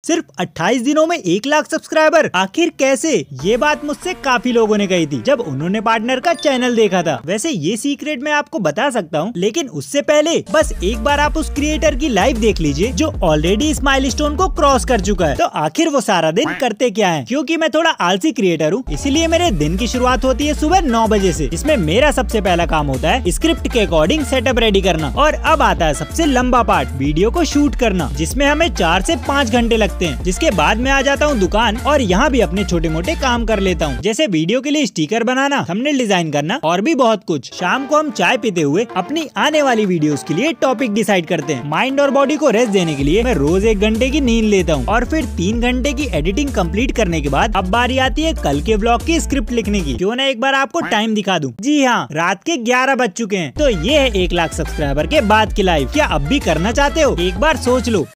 सिर्फ 28 दिनों में 1 लाख सब्सक्राइबर, आखिर कैसे? ये बात मुझसे काफी लोगों ने कही थी जब उन्होंने पार्टनर का चैनल देखा था। वैसे ये सीक्रेट मैं आपको बता सकता हूँ, लेकिन उससे पहले बस एक बार आप उस क्रिएटर की लाइव देख लीजिए जो ऑलरेडी इस माइलस्टोन को क्रॉस कर चुका है। तो आखिर वो सारा दिन करते क्या है? क्योंकि मैं थोड़ा आलसी क्रिएटर हूँ, इसीलिए मेरे दिन की शुरुआत होती है सुबह 9 बजे से। इसमें मेरा सबसे पहला काम होता है स्क्रिप्ट के अकॉर्डिंग सेटअप रेडी करना, और अब आता है सबसे लंबा पार्ट, वीडियो को शूट करना, जिसमें हमें 4 से 5 घंटे लगते हैं। जिसके बाद मैं आ जाता हूँ दुकान और यहाँ भी अपने छोटे मोटे काम कर लेता हूँ, जैसे वीडियो के लिए स्टिकर बनाना, थंबनेल डिजाइन करना और भी बहुत कुछ। शाम को हम चाय पीते हुए अपनी आने वाली वीडियोस के लिए टॉपिक डिसाइड करते हैं। माइंड और बॉडी को रेस्ट देने के लिए मैं रोज 1 घंटे की नींद लेता हूँ, और फिर 3 घंटे की एडिटिंग कंप्लीट करने के बाद अब बारी आती है कल के व्लॉग की स्क्रिप्ट लिखने की। क्यों ना एक बार आपको टाइम दिखा दूं। जी हाँ, रात के 11 बज चुके हैं। तो ये है 1 लाख सब्सक्राइबर के बाद की लाइफ। क्या अब भी करना चाहते हो? एक बार सोच लो।